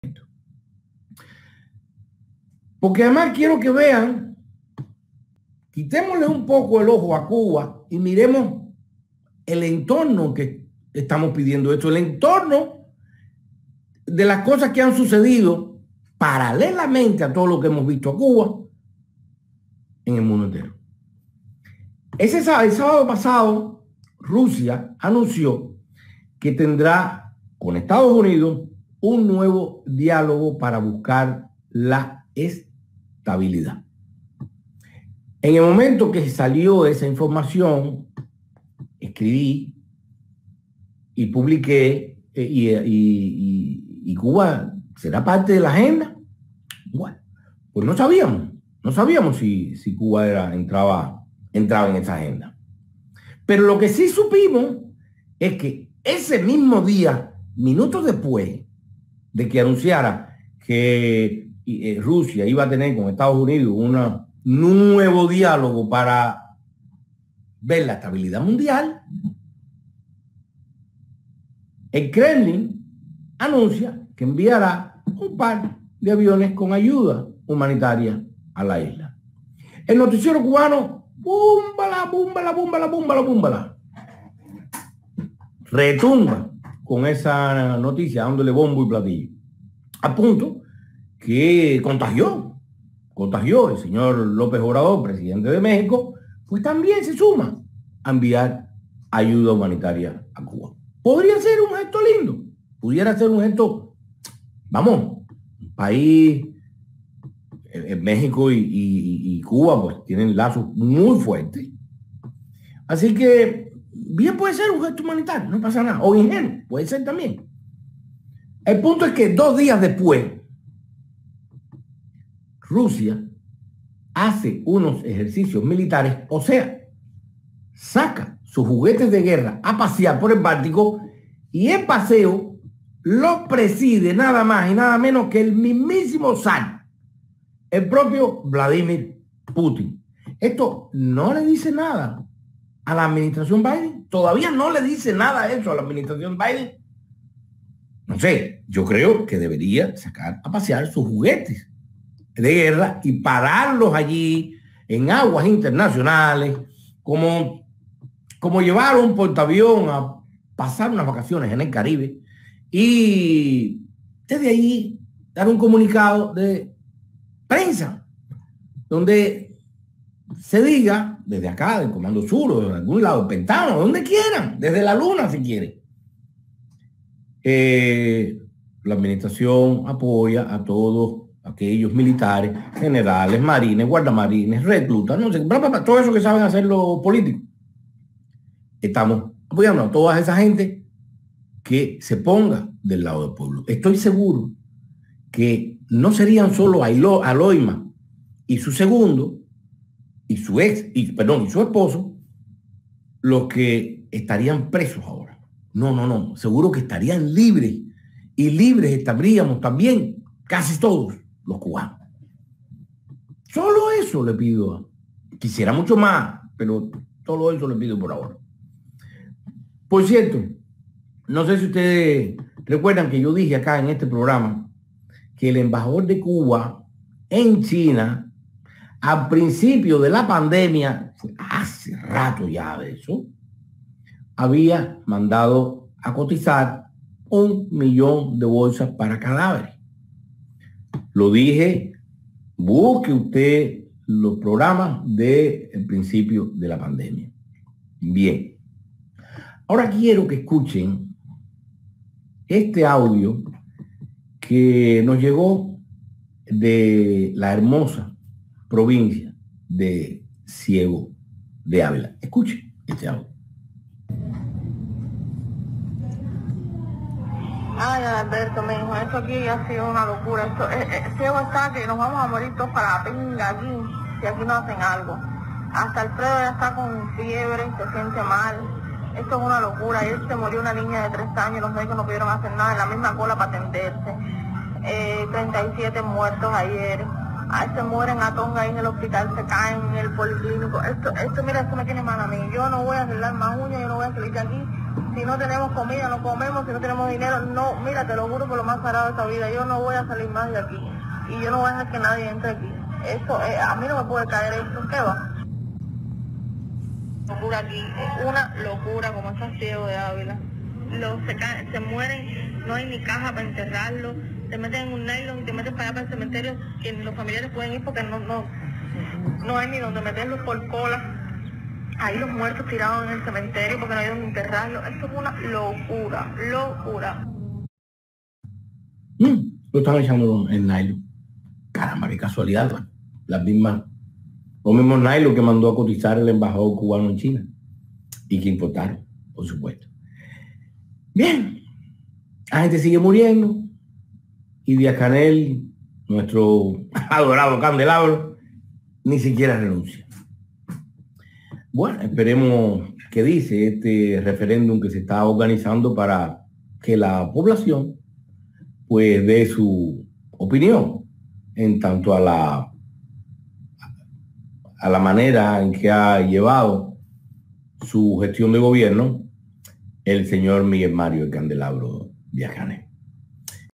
Porque además quiero que vean, quitémosle un poco el ojo a Cuba y miremos el entorno que estamos pidiendo esto, el entorno de las cosas que han sucedido paralelamente a todo lo que hemos visto a Cuba en el mundo entero. El sábado pasado, Rusia anunció que tendrá con Estados Unidos un nuevo diálogo para buscar la estabilidad. En el momento que salió esa información, escribí y publiqué y Cuba será parte de la agenda. Bueno, pues no sabíamos si Cuba entraba en esa agenda. Pero lo que sí supimos es que ese mismo día, minutos después de que anunciara que Rusia iba a tener con Estados Unidos un nuevo diálogo para ver la estabilidad mundial, el Kremlin anuncia que enviará un par de aviones con ayuda humanitaria a la isla. El noticiero cubano, búmbala, búmbala, búmbala, búmbala, búmbala, retumba con esa noticia, dándole bombo y platillo, a punto que contagió el señor López Obrador, presidente de México, pues también se suma a enviar ayuda humanitaria a Cuba. Podría ser un gesto lindo, pudiera ser un gesto, vamos, un país, México y Cuba pues tienen lazos muy fuertes. Así que bien puede ser un gesto humanitario, no pasa nada, o ingenuo, puede ser también. El punto es que 2 días después, Rusia hace unos ejercicios militares, o sea, saca sus juguetes de guerra a pasear por el Báltico y el paseo lo preside nada más y nada menos que el mismísimo zar, el propio Vladimir Putin. Esto no le dice nada a la administración Biden, todavía no le dice nada eso a la administración Biden. No sé, yo creo que debería sacar a pasear sus juguetes de guerra y pararlos allí en aguas internacionales, como llevar un portaavión a pasar unas vacaciones en el Caribe y desde ahí dar un comunicado de prensa donde se diga desde acá, del Comando Sur o de algún lado, del Pentágono, donde quieran, desde la Luna si quieren. La administración apoya a todos aquellos militares, generales, marines, guardamarines, reclutas, no sé, todo eso que saben hacer los políticos. Estamos apoyando a toda esa gente que se ponga del lado del pueblo. Estoy seguro que no serían solo Aloima y su segundo, y su esposo, los que estarían presos ahora. No, seguro que estarían libres, y libres estaríamos también casi todos los cubanos. Solo eso le pido. Quisiera mucho más, pero solo eso le pido por ahora. Por cierto, no sé si ustedes recuerdan que yo dije acá en este programa que el embajador de Cuba en China, al principio de la pandemia, hace rato ya de eso, había mandado a cotizar 1 millón de bolsas para cadáveres. Lo dije, busque usted los programas del principio de la pandemia. Bien. Ahora quiero que escuchen este audio que nos llegó de la hermosa provincia de Ciego de Ávila. Escuchen este audio. Ay, Alberto, mi hijo, esto aquí ha sido una locura. Ciego está que nos vamos a morir todos para la pinga aquí, si aquí no hacen algo. Hasta Alfredo ya está con fiebre, se siente mal. Esto es una locura. Ayer se murió una niña de 3 años, los médicos no pudieron hacer nada en la misma cola para atenderse. 37 muertos ayer. Ay, se mueren a tonga ahí en el hospital, se caen en el policlínico. Esto, mira, esto me tiene mal a mí. Yo no voy a arreglar más uñas, yo no voy a salir de aquí. Si no tenemos comida, no comemos. Si no tenemos dinero, no. Mira, te lo juro por lo más sagrado de esta vida. Yo no voy a salir más de aquí. Y yo no voy a dejar que nadie entre aquí. Esto, a mí no me puede caer esto. ¿Qué va? Locura aquí. Es una locura como esos ciegos de Ávila. Se mueren, no hay ni caja para enterrarlos. Te meten en un nylon y te meten para allá para el cementerio que los familiares pueden ir porque no hay ni donde meterlos por cola. Ahí los muertos tirados en el cementerio porque no hay donde enterrarlos. Esto es una locura. Lo están echando en nylon. Caramba, qué casualidad. ¿No? Los mismos nylon que mandó a cotizar el embajador cubano en China y que importaron, por supuesto. Bien, la gente sigue muriendo. Y Díaz-Canel, nuestro adorado candelabro, ni siquiera renuncia. Bueno, esperemos qué dice este referéndum que se está organizando para que la población pues dé su opinión en tanto a la manera en que ha llevado su gestión de gobierno el señor Miguel Mario el Candelabro Díaz-Canel.